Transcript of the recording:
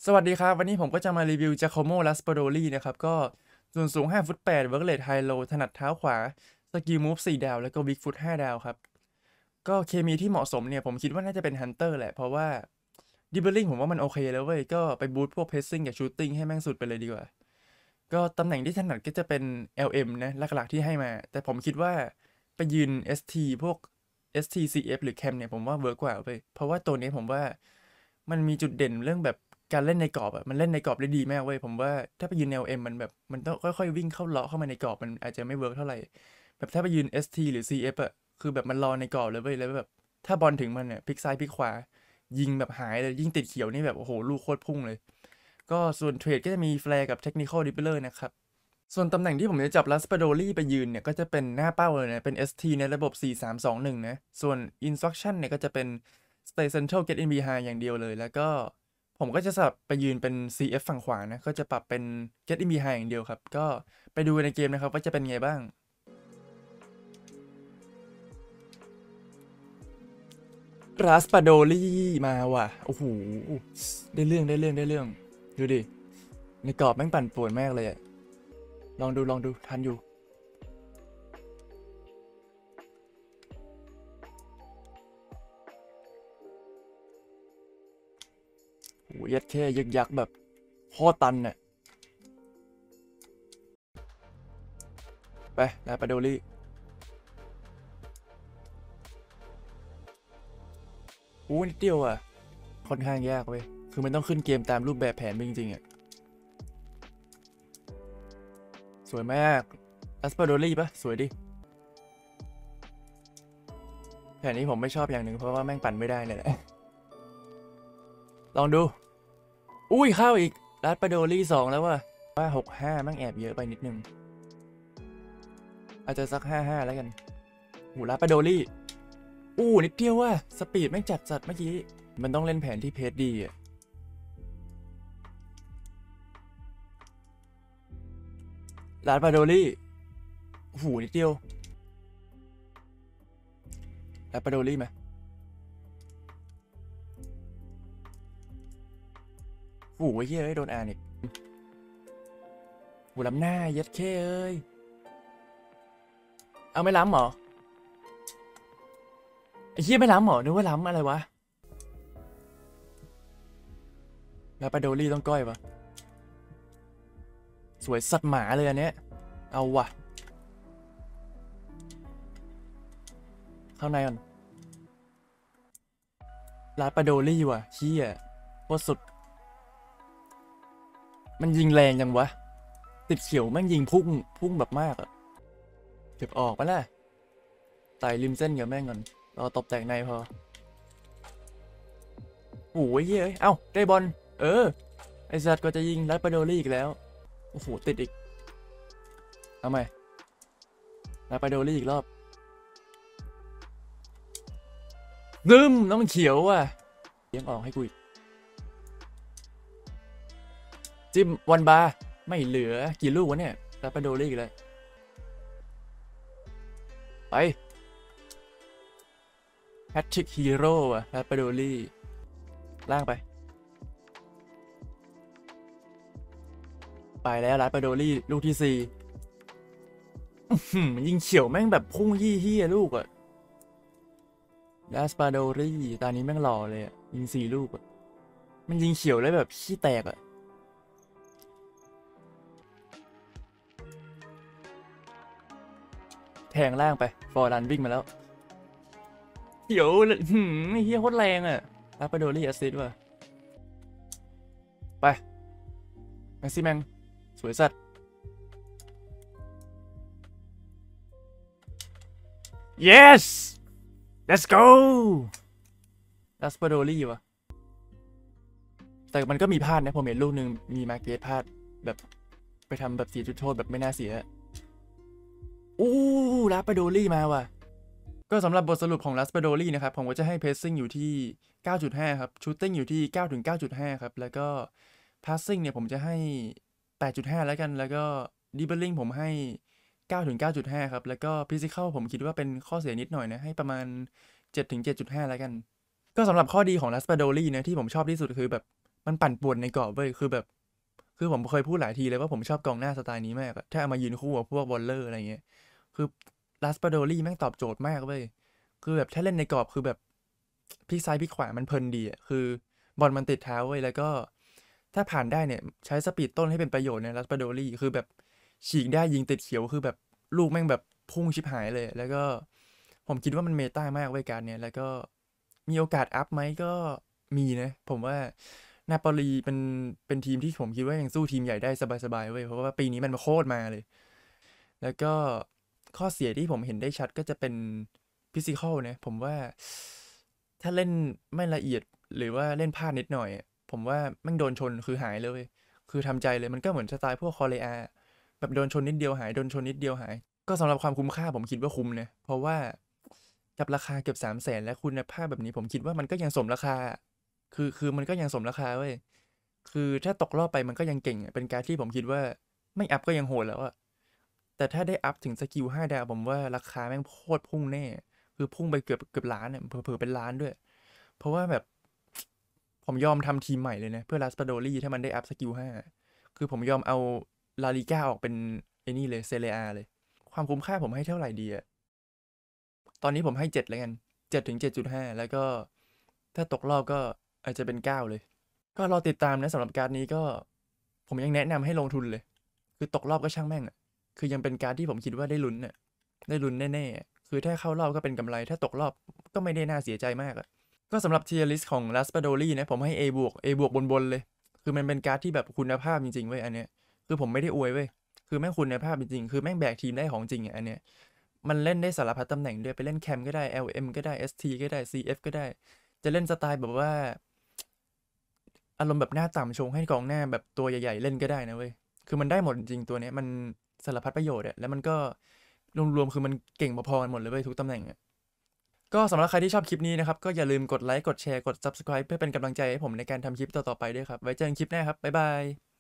สวัสดีครับวันนี้ผมก็จะมารีวิว Giacomo Raspadori นะครับก็ส่วนสูง5ฟุต8เวิร์กเรทไฮโลถนัดเท้าขวาสกิลมูฟ4ดาวแล้วก็บิ๊กฟุต5ดาวครับก็เคมีที่เหมาะสมเนี่ยผมคิดว่าน่าจะเป็นฮันเตอร์แหละเพราะว่าดิบเบิลลิงผมว่ามันโอเคแล้วเว้ยก็ไปบูทพวกเพสซิ่งกับชูตติ้งให้แม่งสุดไปเลยดีกว่าก็ตำแหน่งที่ถนัดก็จะเป็น LM นะหลักๆที่ให้มาแต่ผมคิดว่าไปยืน ST พวก STCF หรือ Cam เนี่ยผมว่าเวิร์กกว่าเว้ยเพราะว่าตัวนี้ผมว่ามันมีจุดเด่นเรื่องแบบการเล่นในกรอบอะมันเล่นในกรอบได้ดีมากเว้ยผมว่าถ้าไปยืน LM มันแบบมันต้องค่อยๆวิ่งเข้าเลาะเข้ามาในกรอบมันอาจจะไม่เวิร์กเท่าไหร่แบบถ้าไปยืน ST หรือ CF อะคือแบบมันรอในกรอบเลยเว้ยแล้วแบบถ้าบอลถึงมันเนี่ยพลิกซ้ายพลิกขวายิงแบบหายเลยยิ่งติดเขียวนี่แบบโอ้โหลูกโคตรพุ่งเลยก็ส่วนเทรดก็จะมีแฟร์กับเทคนิคอลดิปเปอร์นะครับส่วนตำแหน่งที่ผมจะจับลัสปาโดลี่ไปยืนเนี่ยก็จะเป็นหน้าเป้าเลยนะเป็น ST ในระบบ4-3-2-1นะส่วน Instruction เนี่ยก็จะเป็น Stay Central Get in Behind อย่างเดียวเลยแล้วก็ผมก็จะสลับไปยืนเป็น CF ฝั่งขวานะก็จะปรับเป็น Get in Behind อย่างเดียวครับก็ไปดูในเกมนะครับว่าจะเป็นไงบ้างราสปาโดลี่มาว่ะโอ้โหได้เรื่องดูดิในกรอบแม่งปั่นป่วนมากเลยอะลองดูทันอยู่โอ้ยยัดแค่ยึกยักแบบโคตรตันน่ะไปลาปาโดลี่อู้นิดเดียวอ่ะค่อนข้างยากเว้ยคือมันต้องขึ้นเกมตามรูปแบบแผนจริงๆอ่ะสวยมากลาสปาโดลี่ปะสวยดิแผนนี้ผมไม่ชอบอย่างหนึ่งเพราะว่าแม่งปั่นไม่ได้เลยแหละลองดูอุ้ยเข้าอีกลาสปาโดลี่2แล้วว่ะว่า6-5แม่งแอบเยอะไปนิดนึงอาจจะสัก5-5แล้วกันหูลาสปาโดลี่อู้นิดเดียวว่ะสปีดแม่งจัดเมื่อกี้มันต้องเล่นแผนที่เพจดีอ่ะลาสปาโดลี่หูนิดเดียวลาสปาโดลี่ไหมหูไอ้เหี้ยโดนอ่านอีกหูล้ำหน้ายัดเข้เอ้ยเอาไม่ล้ำเหรอไอ้เหี้ยไม่ล้ำเหรอนึกว่าล้ำอะไรวะลาสปาโดลี่ต้องก้อยวะสวยสัตว์หมาเลยอันเนี้ยเอาวะข้างในก่อนลาสปาโดลี่ว่ะเหี้ยโคตรสุดมันยิงแรงจังวะติดเขียวแม่งยิงพุ่งแบบมากอะเก็บออกไปละไต่ริมเส้นกับแม่งก่อนรอตบแตกในพอโอ้ยเฮ้ยเอ้าได้บอลเออไอสัตว์ก็จะยิงลาสปาโดลี่อีกแล้วโอ้โหติดอีกเอาใหม่ลาสปาโดลี่อีกรอบซึมน้องเขียวว่ะเลี้ยงออกให้กูอีกจิ้มวันบาร์ไม่เหลือกี่ลูกวะเนี่ยลาสปาโดลี่อีกแล้วไปแฮตทริกฮีโร่อะลาสปาโดลี่ล่างไปไปแล้วลาสปาโดลี่ลูกที่4ยิงเขียวแม่งแบบพุ่งยี่ลูกอะลาสปาโดลี่ตอนนี้แม่งหล่อเลยอะยิง4 ลูกอะมันยิงเขียวแล้วแบบขี้แตกอะแทงล่างไปฟอร์รันวิ่งมาแล้วเขียวเฮียโคตรแรงอะลาสปาโดลี่แอสซิสต์ว่ะไปแม็กซี่แมงสวยสัตว์ yes let's go ลาสปาโดลี่วะแต่มันก็มีพลาดนะผมเห็นลูกหนึ่งมีมาเกตพลาดแบบไปทำแบบเสียจุดโทษแบบไม่น่าเสียอู้ลาสปาโดลี่มาว่ะก็สำหรับบทสรุปของลาสปาโดลี่นะครับผมก็จะให้เพ c ซิ่งอยู่ที่9.5ครับชูตติ้งอยู่ที่9 ถึง 9.5ครับแล้วก็พาสซิ่งเนี่ยผมจะให้8.5แล้วกันแล้วก็ดิบเบิลลิงผมให้9 ถึง 9.5ครับแล้วก็ฟิสิคอลผมคิดว่าเป็นข้อเสียนิดหน่อยนะให้ประมาณ7 ถึง 7.5แล้วกันก็สำหรับข้อดีของลาสปาโดลี่นะที่ผมชอบที่สุดคือแบบมันปั่นป่วนในกรอบเว้ยคือผมเคยพูดหลายทีเลยว่าผมชอบกองหน้าสไตล์นี้มากอะถ้าเอามายืนคู่กับพวกบอลเลอร์อะไรเงี้ยคือลาสปาโดลี่แม่งตอบโจทย์มากเว้ยคือแบบถ้าเล่นในกรอบคือแบบพลิกซ้ายพลิกขวามันเพลินดีอะคือบอลมันติดเท้าเว้ยแล้วก็ถ้าผ่านได้เนี่ยใช้สปีดต้นให้เป็นประโยชน์เนี่ยลาสปาโดลี่คือแบบฉีกได้ยิงติดเขียวคือแบบลูกแม่งแบบพุ่งชิบหายเลยแล้วก็ผมคิดว่ามันเมตามากเว้ยการเนี่ยแล้วก็มีโอกาสอัพไหมก็มีนะผมว่า นาโปลีเป็นทีมที่ผมคิดว่ายังสู้ทีมใหญ่ได้สบายๆเว้ยเพราะว่าปีนี้มันโคตรมาเลยแล้วก็ข้อเสียที่ผมเห็นได้ชัดก็จะเป็นฟิสิคอลนะผมว่าถ้าเล่นไม่ละเอียดหรือว่าเล่นพลาดนิดหน่อยอะผมว่าแม่งโดนชนคือหายเลยเว้ยคือทำใจเลยมันก็เหมือนสไตล์พวกคอเรอาแบบโดนชนนิดเดียวหายโดนชนนิดเดียวหายก็สำหรับความคุ้มค่าผมคิดว่าคุ้มนะเพราะว่ากับราคาเกือบ300,000และคุณภาพแบบนี้ผมคิดว่ามันก็ยังสมราคาคือมันก็ยังสมราคาเว้ย คือถ้าตกรอบไปมันก็ยังเก่งอะเป็นการ์ดที่ผมคิดว่าไม่อัพก็ยังโหดแล้วอะแต่ถ้าได้อัพถึงสกิล5 ดาวผมว่าราคาแม่งโคตรพุ่งแน่คือพุ่งไปเกือบล้านเนี่ยเผลอๆเป็นล้านด้วยเพราะว่าแบบผมยอมทำทีมใหม่เลยนะเพื่อลาสปาโดลี่ถ้ามันได้อัพสกิล5คือผมยอมเอาลาลิก้าออกเป็นไอ้นี่เลยเซเรียเลยความคุ้มค่าผมให้เท่าไหร่ดีอะตอนนี้ผมให้7แล้วกัน7 ถึง 7.5แล้วก็ถ้าตกรอบก็อาจจะเป็น9เลย ก็รอติดตามนะสำหรับการ์ดนี้ก็ผมยังแนะนำให้ลงทุนเลยคือตกรอบก็ช่างแม่งอ่ะคือยังเป็นการ์ดที่ผมคิดว่าได้ลุ้นน่ะได้ลุ้นแน่ๆคือถ้าเข้ารอบก็เป็นกำไรถ้าตกรอบก็ไม่ได้น่าเสียใจมากอ่ะก็สำหรับเทียร์ลิสต์ของ Raspadori นะผมให้ A บวก A บวกบนเลยคือมันเป็นการ์ดที่แบบคุณภาพจริงๆเว้ยอันเนี้ยคือผมไม่ได้อวยเว้ยคือแม่งคุณภาพจริงๆคือแม่งแบกทีมได้ของจริงอ่ะอันเนี้ยมันเล่นได้สารพัดตำแหน่งด้วยไปเล่นแคมก็ได้ LM ก็ได้ ST ก็ได้ CF ก็ได้จะเล่นสไตล์แบบว่า อารมณ์แบบหน้าต่ำชงให้กองหน้าแบบตัวใหญ่ๆเล่นก็ได้นะเว้ยคือมันได้หมดจริงๆตัวเนี้ยมันสารพัดประโยชน์อะแล้วมันก็รวมๆคือมันเก่งพอๆกันหมดเลยเว้ยทุกตำแหน่งอะก็สำหรับใครที่ชอบคลิปนี้นะครับก็อย่าลืมกดไลค์กดแชร์กด Subscribe เพื่อเป็นกำลังใจให้ผมในการทำคลิปต่อๆไปด้วยครับไว้เจอกันคลิปหน้าครับบ๊ายบาย